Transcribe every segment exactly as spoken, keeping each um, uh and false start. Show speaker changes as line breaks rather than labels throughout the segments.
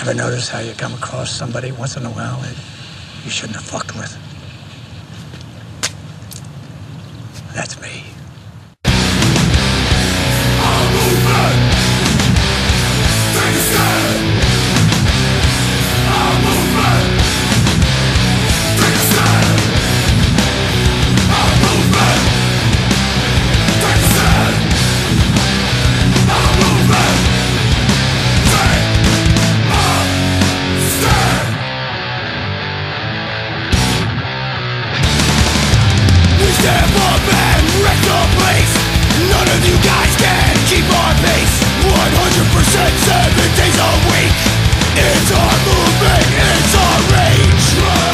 Ever notice how you come across somebody once in a while that you shouldn't have fucked with? That's me.
Our movement, take a stand. Our movement, take a stand. Our movement, take a stand. Our movement, take a stand. We stand up and wreck the place. None of you guys can keep our pace. one hundred percent seven days a week. It's our movement, it's our rage.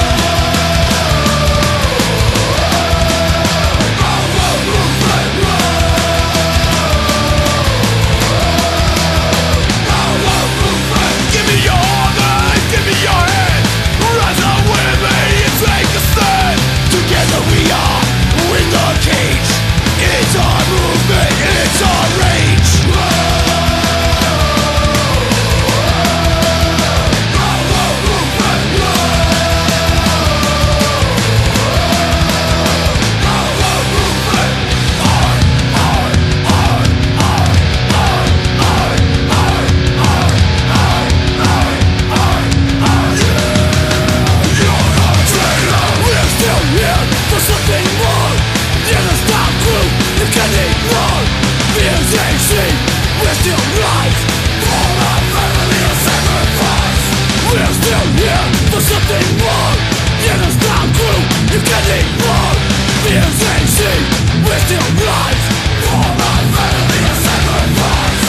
Our movement, our movement. Give me your hand, give me your hand. Rise up with me and take a stand. Together we are in the cage. It's our movement, it's our rage. We're still alive for our family of sacrifice. We're still here for something more. In a stop group, you can ignore the S A C. We're still alive for our family of sacrifice.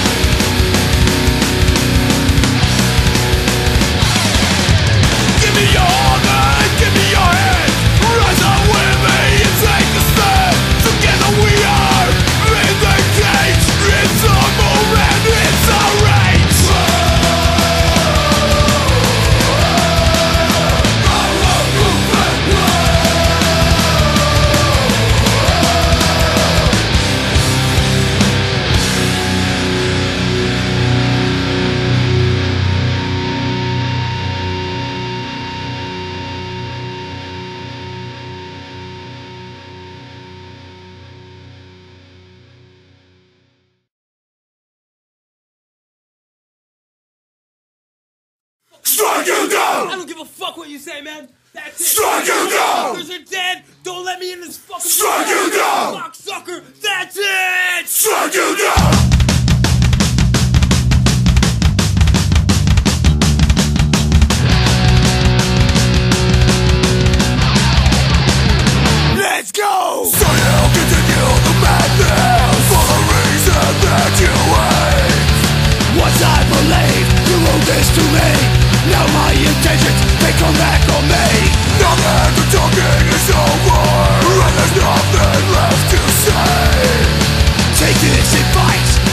Give me your hand, give me your hand. Rise up with me and take a stand. Together we are in the cage. It's our movement, it's our rage. Our movement. Strike you down!
I don't give a fuck what you say, man. That's it.
Strike you down!
Fuckers are dead. Don't let me in this fucking.
Strike you down!
Cocksucker. That's it.
Strike you down! Let's go! So you'll continue the madness for the reason that you hate. Once I believed you wrote this to me. Now my intentions, they come back on me. Now that the talking is over and there's nothing left to say, take this advice.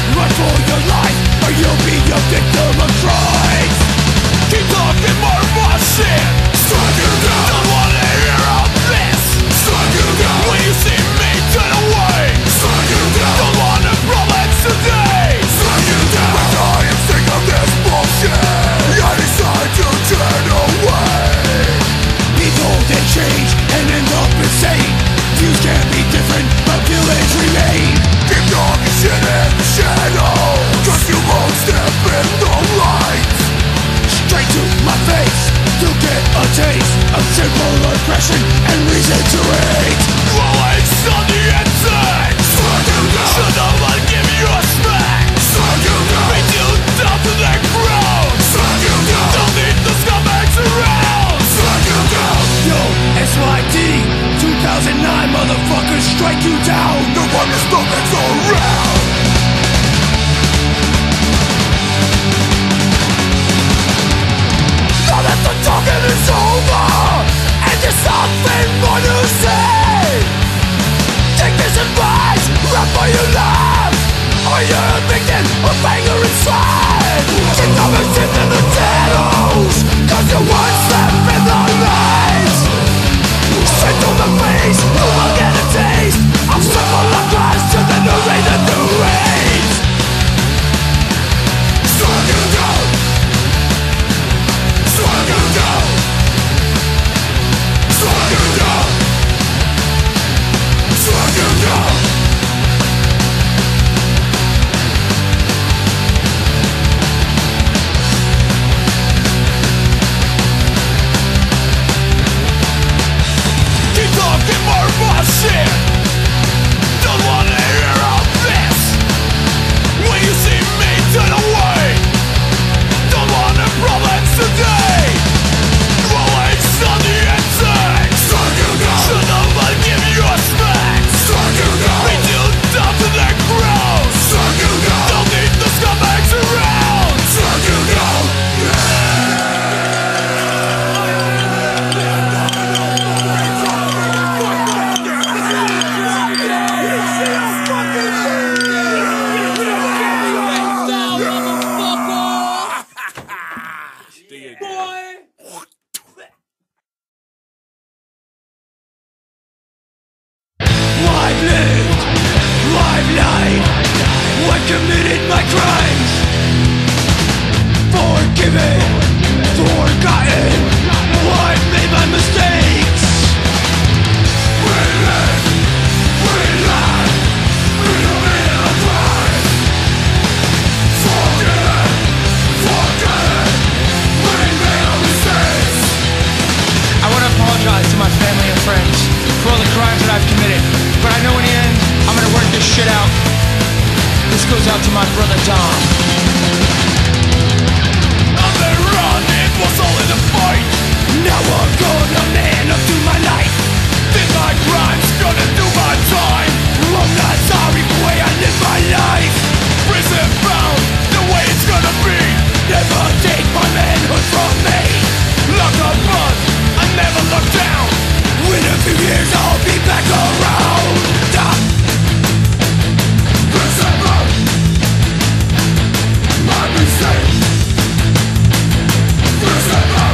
Forgiven, forgotten, I've made my mistakes. We live, we laugh, we commit our crimes. Forgiven, forgotten, we made our mistakes.
I want to apologize to my family and friends for all the crimes that I've committed, but I know in the end, I'm gonna work this shit out. This goes out to my brother Dom.
On the run, it was all in a fight. Now I'm gonna man up to my life. Did my crimes, gonna do my time. I'm not sorry for the way I live my life. Prison bound, the way it's gonna be. Never take my manhood from me. Locked up, but I never look down. In a few years I'll be back around. December, my mistake. December,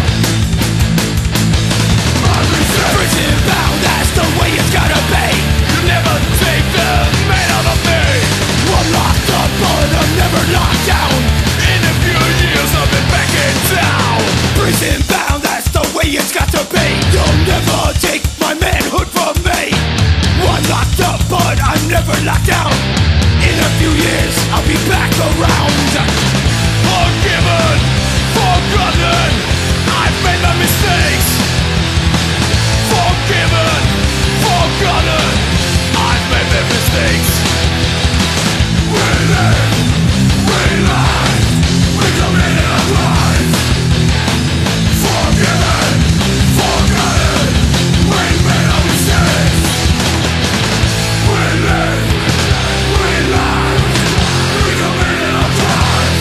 my mistake. Prison bound, that's the way it's gotta be. You never take the man out of me. I'm locked up, but I'm never locked down. In a few years I'll be back in town. Prison bound, that's the way it's got to be. You'll never take my manhood from me. I'm locked up, but I'm never locked down. In a few years, I'll be back around. Forgiven, forgotten, I've made my mistakes. Forgiven, forgotten, I've made my mistakes. We live, we lie, we committed our crimes. Forgiven, forgotten, we made our mistakes. We live, we lie, we committed our crimes.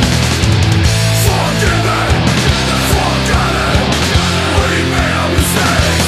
Forgiven, forgotten, we made our mistakes.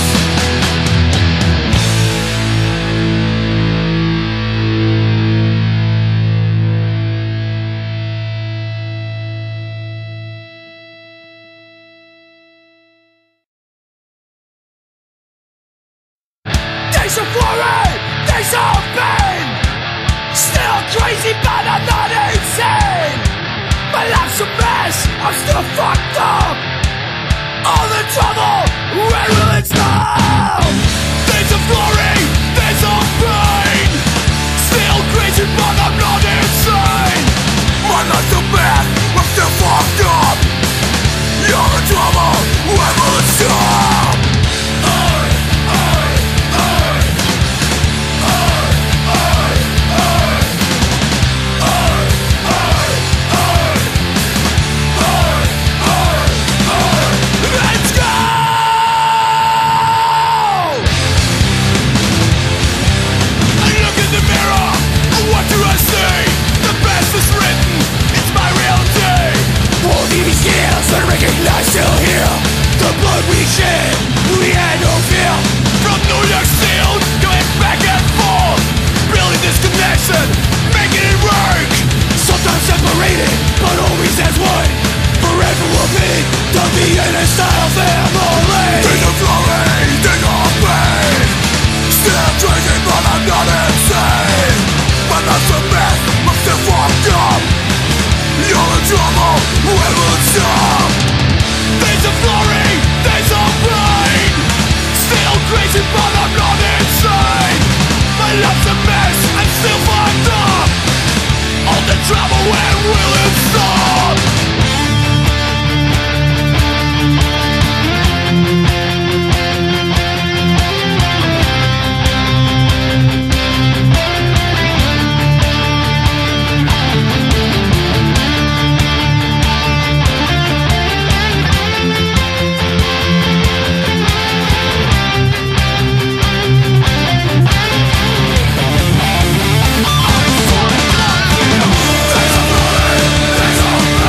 Days of glory, days of pain. Still crazy, but I'm not insane. My life's a mess, I'm still fucked up. All the trouble, where will it stop? Days of glory, days of pain. Still crazy, but I'm not insane. My life's a mess, I'm still fucked up. All the trouble, where will it stop? Let's go! I look in the mirror, what do I see? The past is written, it's my reality. All these years, I recognize still here. The blood we shed, we had no fear. From New York Steel, going back and forth, building this connection, making it work. Sometimes separated, but always as one. Forever will be the Vienna style family. Days of glory, days of pain. Still crazy, but I'm not insane. My life's a mess, I'm still fucked up. You're in trouble, where will it stop? Days of glory, days of pain. Still crazy, but I'm not insane. My life's a mess, I'm still fucked up. All the trouble, where will it stop? Days of glory, days of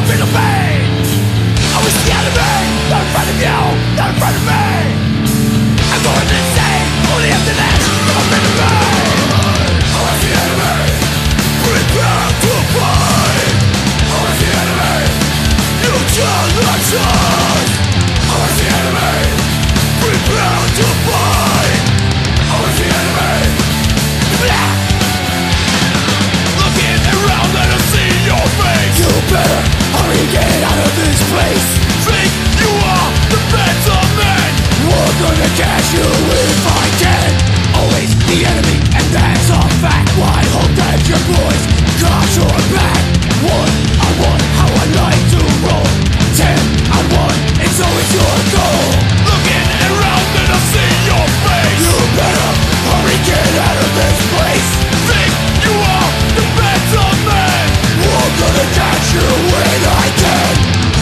feel the pain. I was the enemy, not in front of you, not in front of me. I'm going insane, only after this, I'm in the pain. I was the enemy, prepare to fight. I was the enemy, you cannot trust. I was the enemy, prepare to fight. I was the enemy. Blah! Looking around, I don't see your face. You better hurry, get out of this place. Think you are the better man. We're gonna catch you if I can. Always the enemy, and that's a fact. Why hope that your boys got your back? One, I want how I like to roll. Ten, I want, and so it's your goal. Looking around, and I see your face. You better hurry, get out of this place. Think you are the better man. We're gonna catch you when I can.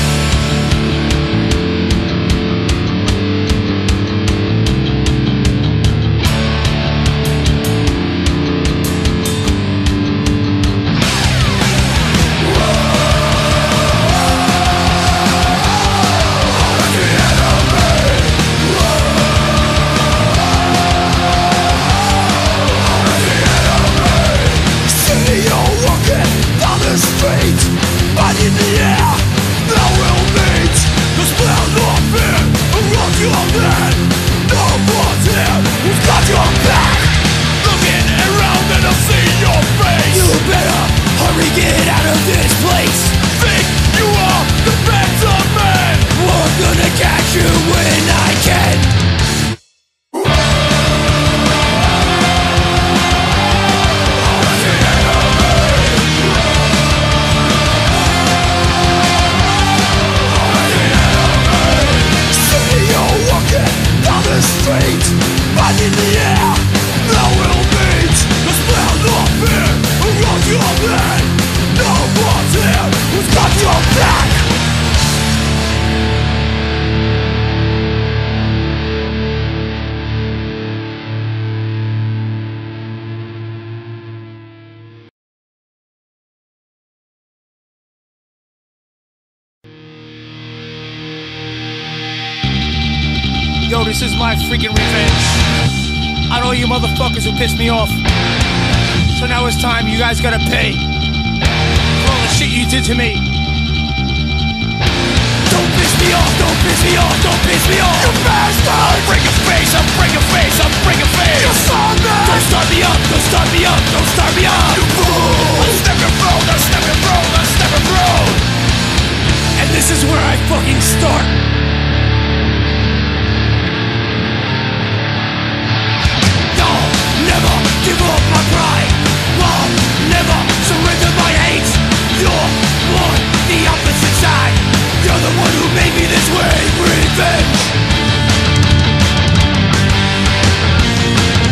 Yo, this is my freaking revenge on all you motherfuckers who pissed me off. So now it's time, you guys gotta pay for all the shit you did to me.
Don't piss me off, don't piss me off, don't piss me off. You bastard! I'll break your face, I'll break your face, I'll break your face. You saw that! Don't start me up, don't start me up, don't start me up. You fool! I'll step your road, I'll step your road, I'll step your road.
And this is where I fucking start.
Never give up my pride. I'll never surrender my hate. You're on the opposite side. You're the one who made me this way. Revenge.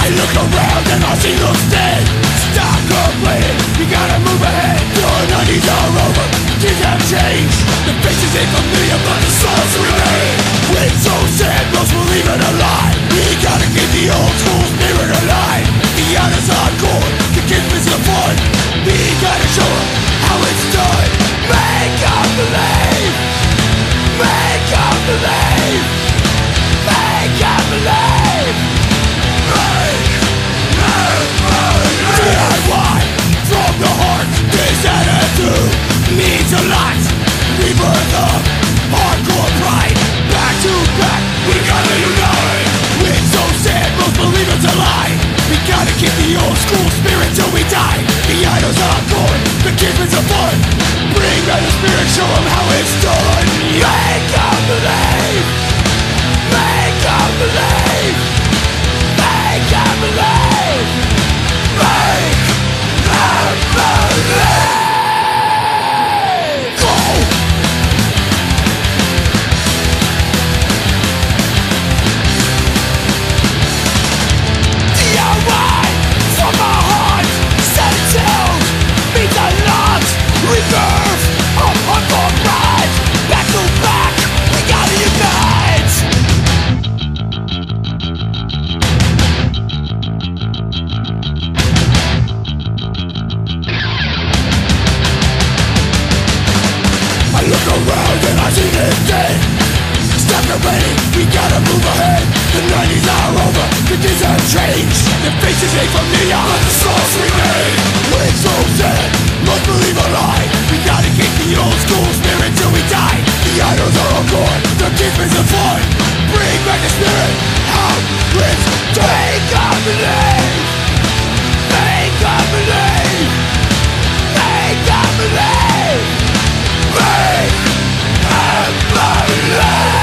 look around and all she looks dead. Stop complaining, you gotta move ahead. The nineties are over, things have changed. The faces ain't familiar but the souls remain. It's so sad, most will leave it alive. We gotta keep the old school spirit alive. The honest hardcore, the kids miss the fun. We gotta show them how it's done. Make up believe. Make up believe. Make up believe. Make up believe. D I Y from the heart. This attitude means a lot. Rebirth of hardcore pride. Back to back, we gotta unite. It's so sad, most believe it's a lie. We gotta keep the old school spirit till we die. The idols are gone, the kids with some fun. Bring back the spirit, show them how it's done. Make up believe. Make up believe. Make up believe. Make up believe. Go! D I Y from my heart, settled, means a lot. Rebirth of hardcore pride. Back to back, we gotta unite. I look around and I see this dead. Stop complaining, we gotta move ahead. The nineties are over, the days have changed. The faces ain't familiar, but the souls remain. It's so sad, must believe a lie. We gotta keep the old school spirit till we die. The idols are all gone, the kids miss the fun. Bring back the spirit, out with make up believe. Make up believe. Make up believe. Make up believe.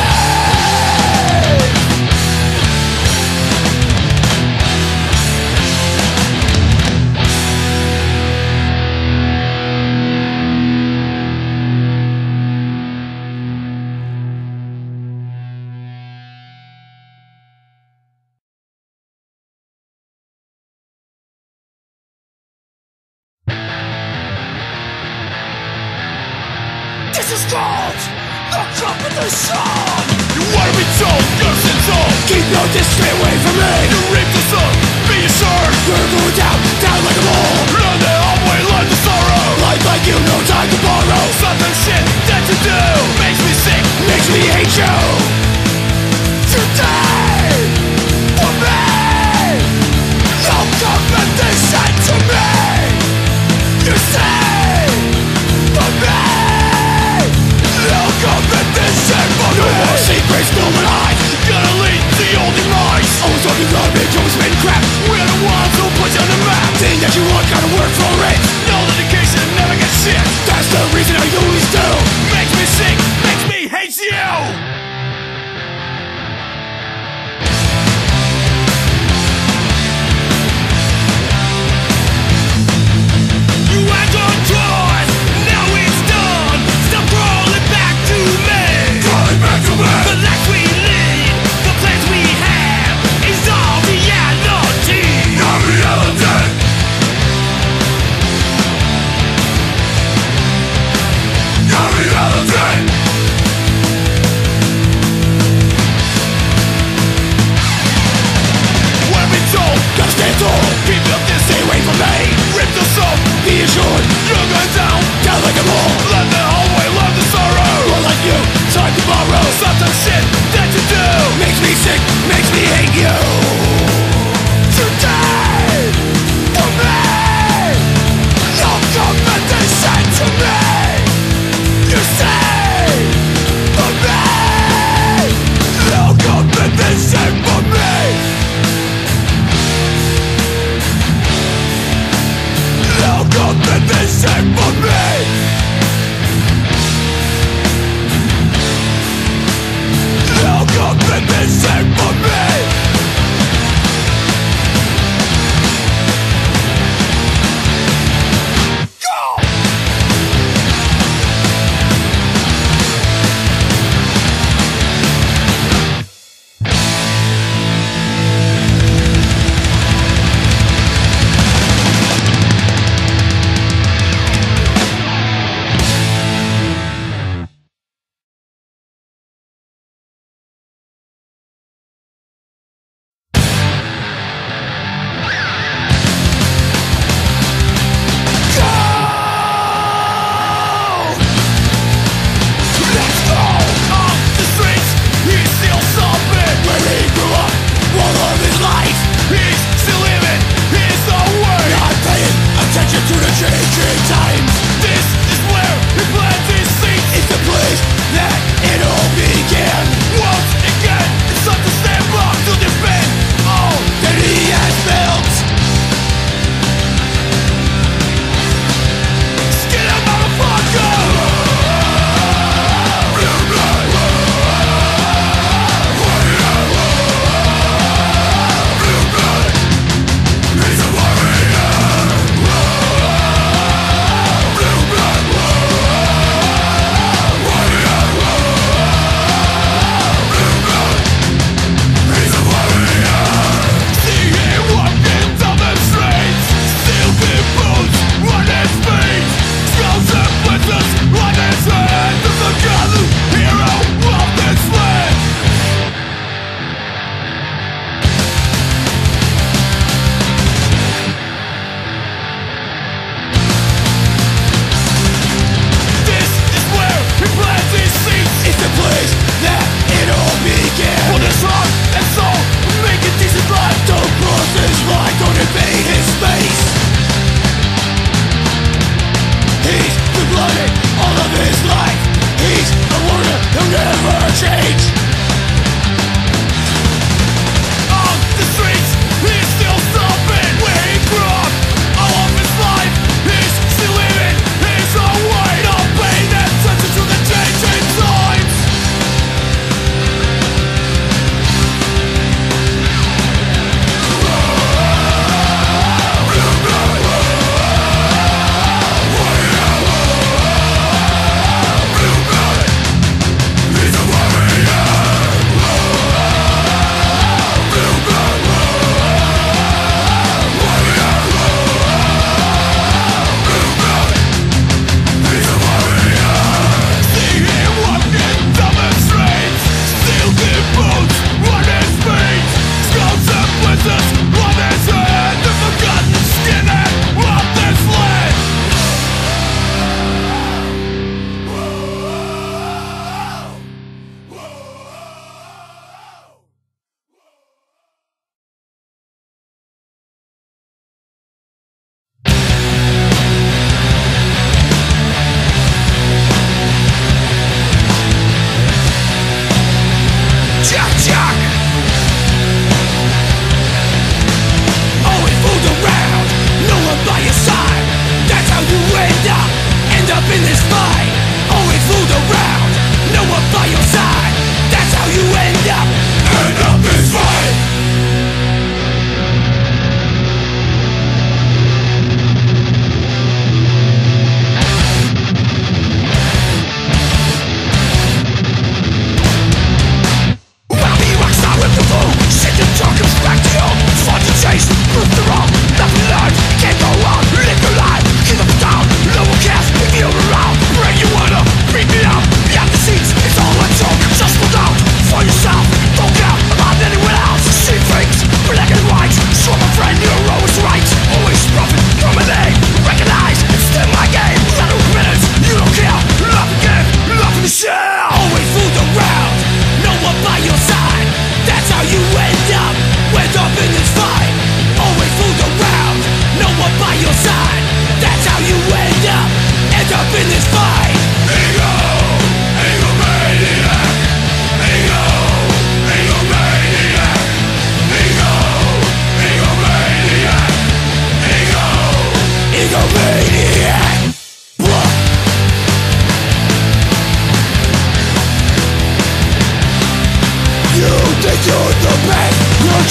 This is called the competition. You wanna be told, your sins all. Keep your distance, stay away from me. You reap the sun, be assured. You're going down, down like a mole. Run the hallway, learn the sorrow. Life like you, no time to borrow. Something shit that you do makes me sick, makes me hate you. Today, for me, no competition to me. You say, for me. No competition for me. No more secrets, no more lies. Gotta lead the old demise. Always talking garbage, always spitting crap. We're the ones who put you on the map. Thing that you want, gotta work for it. No dedication, never get shit. That's the reason I always do. Makes me sick, makes me hate you.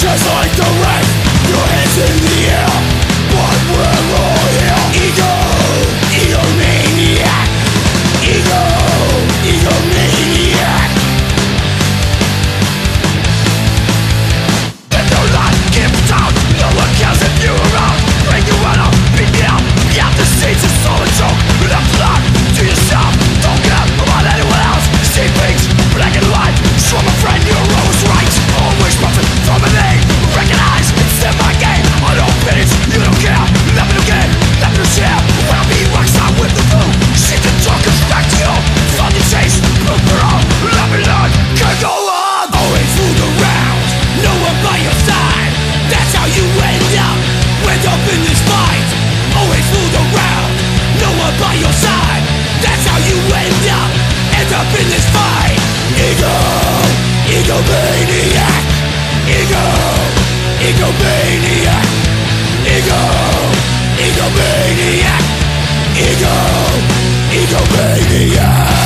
Just like the rest, your hands in the air, but we're all here. Ego, egomaniac. Ego, egomaniac. If they're not kept down, no one cares if you're around. Bring you out, beat me out. Behind the scenes, it's all a joke. Left blood to yourself. Don't care about anyone else. See things, black and white. Show my friend you're always right. Always profit from a name. Recognize it's in my game. I don't finish, you don't care. Nothing to gain, nothing to share. When I be rockstar with the food. Shit the talk comes back to you. Fun the chase, look around. Let me learn, can't go on. Always fooled around, no one by your side. That's how you end up. End up in this fight. Always fooled around, no one by your side. That's how you end up. End up in this fight. Ego, egomaniac. Ego, egomaniac. Ego, egomaniac. Ego, egomaniac.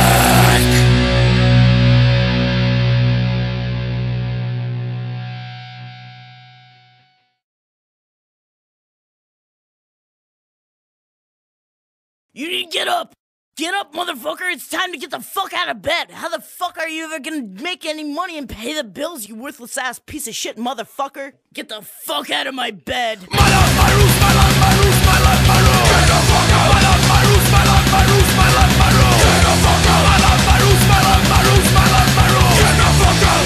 You need to get up! Get up, motherfucker! It's time to get the fuck out of bed! How the fuck are you ever gonna make any money and pay the bills, you worthless ass piece of shit motherfucker? Get the fuck out of my bed!
My life, my rules, my life, my rules, my life, my rules. Get the fuck out! My life, my rules, my life, my rules, my life, my rules. Get the fuck out! My life, my rules, my life, my rules, my life, my rules. Get the fuck out!